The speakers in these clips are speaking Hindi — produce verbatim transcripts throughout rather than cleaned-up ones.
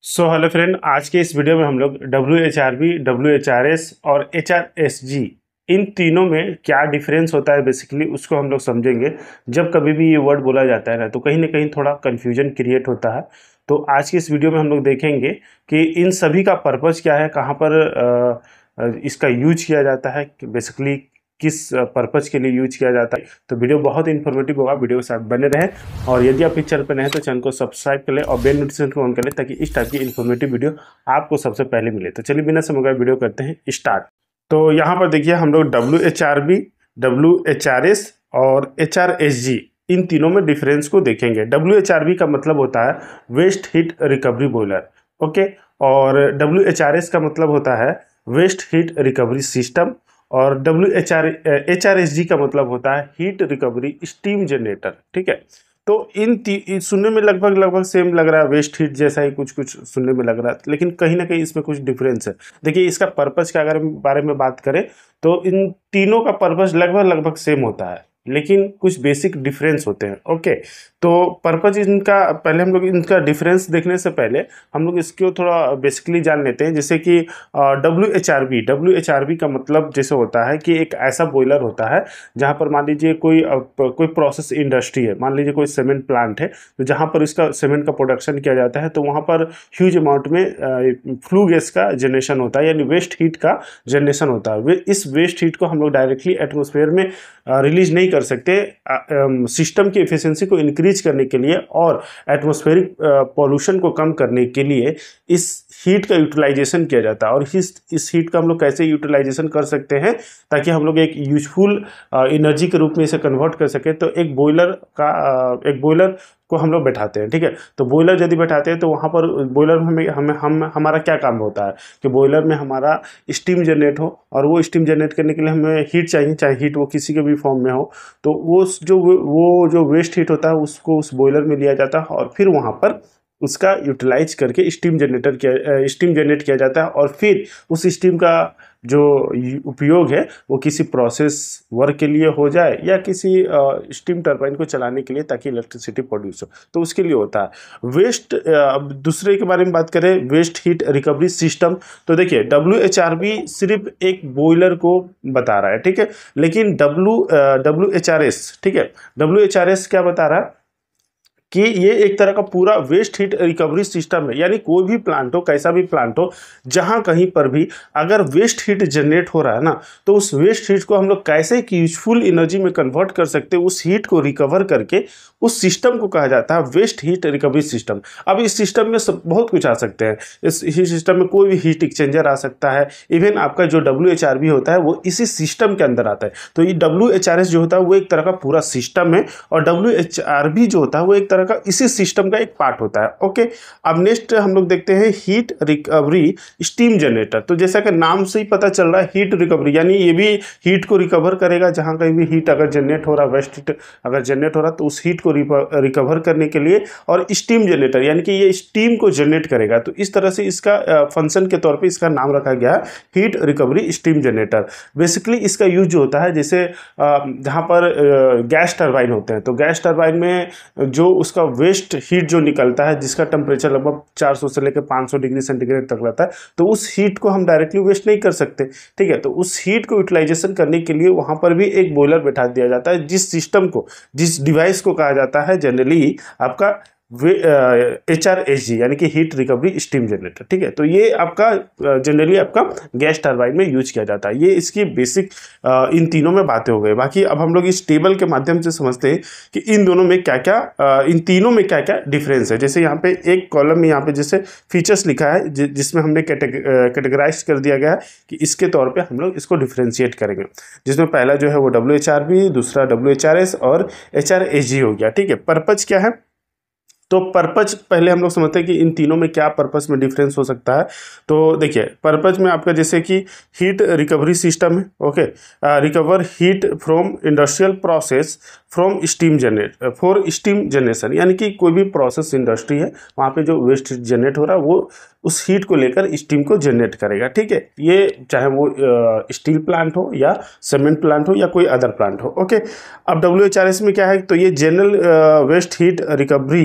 सो हेलो फ्रेंड, आज के इस वीडियो में हम लोग W H R B, W H R S और एच आर एस जी इन तीनों में क्या डिफरेंस होता है बेसिकली उसको हम लोग समझेंगे। जब कभी भी ये वर्ड बोला जाता है ना तो कहीं ना कहीं थोड़ा कन्फ्यूजन क्रिएट होता है। तो आज की इस वीडियो में हम लोग देखेंगे कि इन सभी का पर्पज़ क्या है, कहाँ पर अ, अ, इसका यूज किया जाता है, बेसिकली किस पर्पज़ के लिए यूज किया जाता है। तो वीडियो बहुत इंफॉर्मेटिव होगा, वीडियो के साथ बने रहें। और यदि आप इस चैनल पर नए हैं तो चैनल को सब्सक्राइब कर लें और बेल नोटिफिकेशन को ऑन कर लें ताकि इस टाइप की इंफॉर्मेटिव वीडियो आपको सबसे पहले मिले। तो चलिए बिना समय गवाए वीडियो करते हैं स्टार्ट। तो यहाँ पर देखिए हम लोग W H R B, W H R S और एच आर एस जी इन तीनों में डिफरेंस को देखेंगे। डब्ल्यू एच आर बी का मतलब होता है waste heat recovery boiler, okay. और डब्ल्यू एच आर एस का मतलब होता है वेस्ट हीट रिकवरी सिस्टम। और W H R H R S G का मतलब होता है हीट रिकवरी स्टीम जनरेटर, ठीक है। तो इन ती सुनने में लगभग लगभग सेम लग रहा है, वेस्ट हीट जैसा ही कुछ कुछ सुनने में लग रहा है, लेकिन कहीं ना कहीं इसमें कुछ डिफरेंस है। देखिए इसका पर्पस का अगर बारे में बात करें तो इन तीनों का पर्पस लगभग लगभग सेम होता है, लेकिन कुछ बेसिक डिफरेंस होते हैं, ओके। तो पर्पज इनका, पहले हम लोग इनका डिफरेंस देखने से पहले हम लोग इसको थोड़ा बेसिकली जान लेते हैं। जैसे कि W H R B, W H R B का मतलब जैसे होता है कि एक ऐसा बॉयलर होता है जहां पर मान लीजिए कोई uh, कोई प्रोसेस इंडस्ट्री है, मान लीजिए कोई सीमेंट प्लांट है, तो जहां पर इसका सीमेंट का प्रोडक्शन किया जाता है तो वहां पर ह्यूज अमाउंट में फ्लू गैस का जनरेशन होता है, यानी वेस्ट हीट का जनरेशन होता है। वे इस वेस्ट हीट को हम लोग डायरेक्टली एटमोसफेयर में रिलीज नहीं कर सकते। सिस्टम की एफिशिएंसी को इंक्रीज करने के लिए और एटमॉस्फेरिक पॉल्यूशन को कम करने के लिए इस हीट का यूटिलाइजेशन किया जाता है। और इस इस हीट का हम लोग कैसे यूटिलाइजेशन कर सकते हैं ताकि हम लोग एक यूजफुल एनर्जी के रूप में इसे कन्वर्ट कर सके। तो एक बॉयलर का एक बॉयलर को हम लोग बैठाते हैं, ठीक है। तो बॉयलर यदि बैठाते हैं तो वहाँ पर बॉयलर में हमें हमें हम हमारा क्या काम होता है कि बॉयलर में हमारा स्टीम जनरेट हो, और वो स्टीम जनरेट करने के लिए हमें हीट चाहिए, चाहे हीट वो किसी के भी फॉर्म में हो। तो वो जो वो जो वेस्ट हीट होता है उसको उस बॉयलर में लिया जाता है और फिर वहाँ पर उसका यूटिलाइज करके स्टीम जनरेटर किया स्टीम जनरेट किया जाता है। और फिर उस स्टीम का जो उपयोग है वो किसी प्रोसेस वर्क के लिए हो जाए या किसी स्टीम टरबाइन को चलाने के लिए ताकि इलेक्ट्रिसिटी प्रोड्यूस हो, तो उसके लिए होता है। वेस्ट, अब दूसरे के बारे में बात करें, वेस्ट हीट रिकवरी सिस्टम। तो देखिए डब्ल्यू एच आर बी सिर्फ एक बॉयलर को बता रहा है, ठीक है, लेकिन W W H R S, ठीक है, डब्ल्यू एच आर एस क्या बता रहा है कि ये एक तरह का पूरा वेस्ट हीट रिकवरी सिस्टम है। यानी कोई भी प्लांट हो, कैसा भी प्लांट हो, जहां कहीं पर भी अगर वेस्ट हीट जनरेट हो रहा है ना, तो उस वेस्ट हीट को हम लोग कैसे यूजफुल एनर्जी में कन्वर्ट कर सकते हैं, उस हीट को रिकवर करके उस सिस्टम को कहा जाता है वेस्ट हीट रिकवरी सिस्टम। अब इस सिस्टम में सब बहुत कुछ आ सकते हैं। इस सिस्टम में कोई भी हीट एक्सचेंजर आ सकता है, इवन आपका जो डब्ल्यू एच आर बी होता है वो इसी सिस्टम के अंदर आता है। तो ये डब्ल्यू एच आर एस जो होता है वो एक तरह का पूरा सिस्टम है, और डब्ल्यू एच आर बी जो होता है वो एक का इसी सिस्टम का एक पार्ट होता है, ओके। अब नेक्स्ट हम लोग देखते हैं हीट रिकवरी स्टीम जनरेटर। तो जैसा कि नाम से ही पता चल रहा है हीट रिकवरी, यानी ये भी हीट को रिकवर करेगा। जहां कहीं भी हीट अगर जनरेट हो रहा, वेस्ट हीट अगर जनरेट हो रहा तो उस हीट को रिकवर करने के लिए, और स्टीम जनरेटर यानी कि ये स्टीम को जनरेट करेगा। तो इस तरह से इसका फंक्शन के तौर पे इसका नाम रखा गया है heat recovery steam generator. Basically इसका यूज जो होता है, जैसे जहां पर गैस टरबाइन होते हैं, तो गैस टरबाइन में जो उसका वेस्ट हीट जो निकलता है, जिसका टेम्परेचर लगभग चार सौ से लेकर पाँच सौ डिग्री सेंटीग्रेड तक रहता है, तो उस हीट को हम डायरेक्टली वेस्ट नहीं कर सकते, ठीक है। तो उस हीट को यूटिलाइजेशन करने के लिए वहां पर भी एक बॉयलर बैठा दिया जाता है, जिस सिस्टम को, जिस डिवाइस को कहा जाता है जनरली आपका एच आर एस जी, यानी कि हीट रिकवरी स्टीम जनरेटर, ठीक है। तो ये आपका जनरली आपका गैस टरबाइन में यूज किया जाता है। ये इसकी बेसिक इन तीनों में बातें हो गई। बाकी अब हम लोग इस टेबल के माध्यम से समझते हैं कि इन दोनों में क्या क्या, इन तीनों में क्या क्या डिफरेंस है। जैसे यहाँ पे एक कॉलम में यहाँ पे जैसे फीचर्स लिखा है, जिसमें हमने कैटेगराइज कर दिया गया है कि इसके तौर पर हम लोग इसको डिफ्रेंशिएट करेंगे, जिसमें पहला जो है वो डब्ल्यू एच आर बी, दूसरा डब्ल्यू एच आर एस और एच आर एस जी हो गया, ठीक है। पर्पज क्या है, तो पर्पज पहले हम लोग समझते हैं कि इन तीनों में क्या पर्पस में डिफरेंस हो सकता है। तो देखिए पर्पज में आपका जैसे कि हीट रिकवरी सिस्टम है, okay, recover heat from industrial process from steam generate for steam generation, यानी कि कोई भी प्रोसेस इंडस्ट्री है वहाँ पे जो वेस्ट जनरेट हो रहा है वो उस हीट को लेकर स्टीम को जनरेट करेगा, ठीक है। ये चाहे वो स्टील प्लांट हो या सीमेंट प्लांट हो या कोई अदर प्लांट हो, ओके। अब डब्ल्यू एच आर एस में क्या है, तो ये general waste heat recovery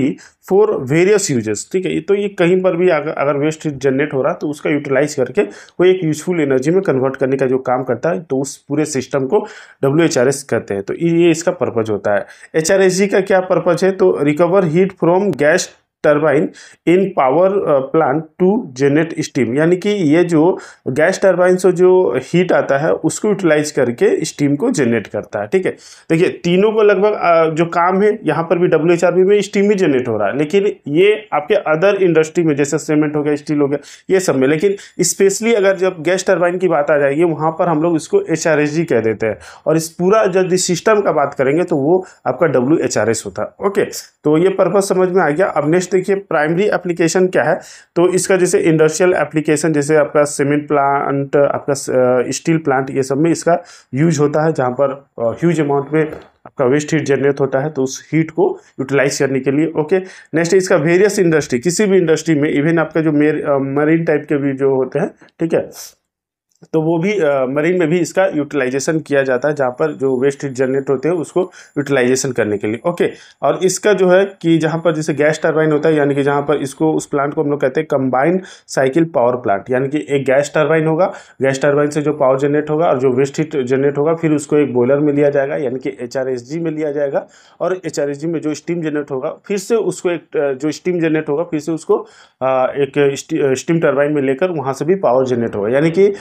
for various uses, ठीक है। तो ये कहीं पर भी अगर अगर वेस्ट हीट जनरेट हो रहा है तो उसका यूटिलाइज करके कोई एक यूजफुल एनर्जी में कन्वर्ट करने का जो काम करता है, तो उस पूरे सिस्टम को डब्ल्यू एच आर एस कहते हैं। तो ये इसका पर्पज होता है। एच आर एस जी का क्या पर्पज है, तो recover heat from gas turbine in power plant to generate steam, यानी कि ये जो गैस टरबाइन से जो हीट आता है उसको यूटिलाइज करके स्टीम को जनरेट करता है, ठीक है। देखिए तीनों को लगभग जो काम है यहाँ पर भी डब्ल्यू एच आर बी में स्टीम ही जनरेट हो रहा है, लेकिन ये आपके अदर इंडस्ट्री में जैसे सीमेंट हो गया, स्टील हो गया, ये सब में। लेकिन स्पेशली अगर जब गैस टरबाइन की बात आ जाएगी वहाँ पर हम लोग इसको एच आर एस जी कह देते हैं, और इस पूरा जब इस सिस्टम का बात करेंगे तो वो आपका डब्ल्यू एच आर एस होता है। ओके, तो ये पर्पज समझ में आ गया। अब नेक्स्ट देखिए प्राइमरी एप्लीकेशन क्या है, तो इसका जैसे इंडस्ट्रियल एप्लीकेशन, जैसे आपका सीमेंट प्लांट, आपका स्टील प्लांट, ये सब में इसका यूज होता है, जहाँ पर ह्यूज अमाउंट में आपका वेस्ट हीट जनरेट होता है, तो उस हीट को यूटिलाइज करने के लिए। ओके, नेक्स्ट इसका वेरियस इंडस्ट्री, किसी भी इंडस्ट्री में, इवन आपका जो मरीन टाइप के भी जो होते हैं, ठीक है, तो वो भी मरीन में भी इसका यूटिलाइजेशन किया जाता है, जहाँ पर जो वेस्ट हीट जनरेट होते हैं उसको यूटिलाइजेशन करने के लिए। ओके, और इसका जो है कि जहाँ पर जैसे गैस टरबाइन होता है, यानी कि जहाँ पर इसको उस प्लांट को हम लोग कहते हैं कंबाइंड साइकिल पावर प्लांट, यानी कि एक गैस टरबाइन होगा, गैस टरबाइन से जो पावर जनरेट होगा और जो वेस्ट हीट जनरेट होगा फिर उसको एक बॉयलर में लिया जाएगा, यानी कि एच आर एस जी में लिया जाएगा, और एच आर एस जी में जो स्टीम जनरेट होगा फिर से उसको एक जो स्टीम जनरेट होगा फिर से उसको एक स्टीम टरबाइन में लेकर वहाँ से भी पावर जनरेट होगा, यानी कि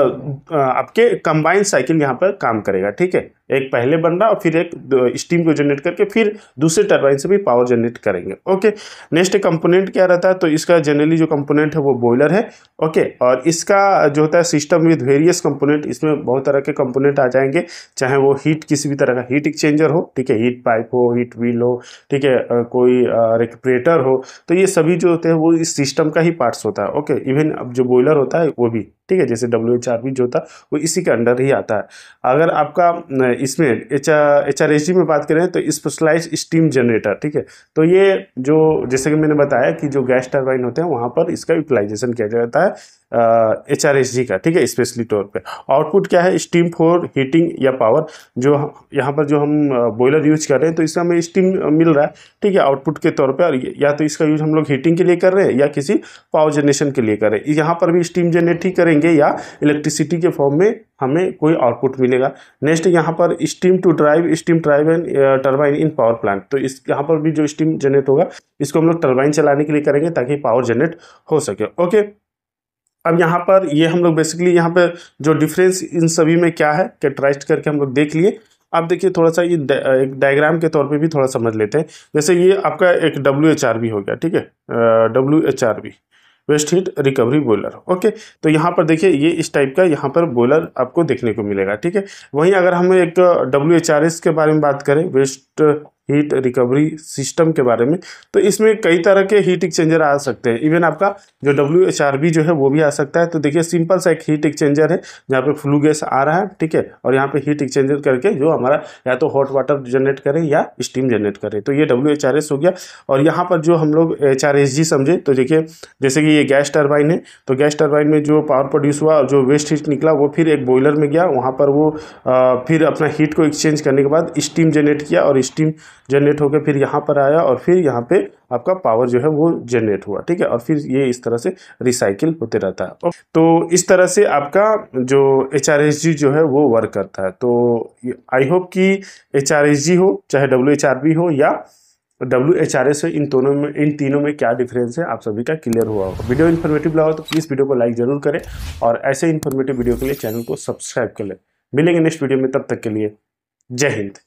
आपके कंबाइंड साइकिल यहाँ पर काम करेगा, ठीक है। एक पहले बन रहा और फिर एक स्टीम को जनरेट करके फिर दूसरे टरबाइन से भी पावर जनरेट करेंगे। ओके, नेक्स्ट कंपोनेंट क्या रहता है, तो इसका जनरली जो कंपोनेंट है वो बॉयलर है। ओके, और इसका जो होता है सिस्टम विद वेरियस कंपोनेंट, इसमें बहुत तरह के कंपोनेंट आ जाएंगे, चाहे वो हीट किसी भी तरह का हीट एक्सचेंजर हो, ठीक है, हीट पाइप हो, हीट व्हील हो, ठीक है, कोई रेक्यूपरेटर हो, तो ये सभी जो होते हैं वो इस सिस्टम का ही पार्ट्स होता है। ओके, इवन अब जो बॉयलर होता है वो भी, ठीक है, जैसे डब्ल्यू एच आर बी जो होता है वो इसी के अंडर ही आता है। अगर आपका इसमें H H R S G में बात करें तो स्पेशलाइज्ड स्टीम जनरेटर, ठीक है, तो ये जो जैसे कि मैंने बताया कि जो गैस टरबाइन होते हैं वहाँ पर इसका यूटिलाइजेशन किया जाता है एच आर एस जी का, ठीक है, स्पेशली तौर पे। आउटपुट क्या है, स्टीम फॉर हीटिंग या पावर, जो यहाँ पर जो हम बॉयलर यूज कर रहे हैं तो इसमें हमें स्टीम मिल रहा है, ठीक है, आउटपुट के तौर पे, और या तो इसका यूज हम लोग हीटिंग के लिए कर रहे हैं या किसी पावर जनरेशन के लिए कर रहे हैं। यहाँ पर भी स्टीम जनरेट ही करेंगे या इलेक्ट्रिसिटी के फॉर्म में हमें कोई आउटपुट मिलेगा। नेक्स्ट यहाँ पर steam to drive steam turbine turbine in power plant, तो इस यहाँ पर भी जो स्टीम जनरेट होगा इसको हम लोग टरबाइन चलाने के लिए करेंगे ताकि पावर जनरेट हो सके। ओके, अब यहाँ पर ये हम लोग बेसिकली यहाँ पे जो डिफरेंस इन सभी में क्या है कैरेक्टराइज करके हम लोग देख लिए। अब देखिए थोड़ा सा ये एक डायग्राम के तौर पे भी थोड़ा समझ लेते हैं। जैसे ये आपका एक डब्ल्यू एच आर बी हो गया, ठीक है, W H R B waste heat recovery boiler. Okay, तो यहाँ पर देखिए ये इस टाइप का यहाँ पर बॉयलर आपको देखने को मिलेगा, ठीक है। वहीं अगर हम एक डब्ल्यू एच आर एस के बारे में बात करें, वेस्ट हीट रिकवरी सिस्टम के बारे में, तो इसमें कई तरह के हीट एक्सचेंजर आ सकते हैं। इवन आपका जो डब्ल्यू एच आर बी जो है वो भी आ सकता है। तो देखिए सिंपल सा एक हीट एक्सचेंजर है जहाँ पे फ्लू गैस आ रहा है, ठीक है, और यहाँ पे हीट एक्सचेंजर करके जो हमारा या तो हॉट वाटर जनरेट करे या स्टीम जनरेट करे, तो ये डब्ल्यू एच आर एस हो गया। और यहाँ पर जो हम लोग एच आर एस जी समझे, तो देखिए जैसे कि ये गैस टरबाइन है, तो गैस टरबाइन में जो पावर प्रोड्यूस हुआ और जो वेस्ट हीट निकला वो फिर एक बॉयलर में गया, वहाँ पर वो आ, फिर अपना हीट को एक्सचेंज करने के बाद स्टीम जनरेट किया और स्टीम जनरेट होकर फिर यहाँ पर आया और फिर यहाँ पे आपका पावर जो है वो जनरेट हुआ, ठीक है, और फिर ये इस तरह से रिसाइकिल होते रहता है। तो इस तरह से आपका जो एच आर एस जी जो है वो वर्क करता है। तो आई होप कि एच आर एस जी हो चाहे डब्ल्यू एच आर बी हो या डब्ल्यू एच आर एस हो, इन दोनों में इन तीनों में क्या डिफरेंस है आप सभी का क्लियर हुआ होगा। वीडियो इन्फॉर्मेटिव लगा तो प्लीज़ वीडियो को लाइक जरूर करें और ऐसे इन्फॉर्मेटिव वीडियो के लिए चैनल को सब्सक्राइब कर लें। मिलेंगे नेक्स्ट वीडियो में, तब तक के लिए जय हिंद।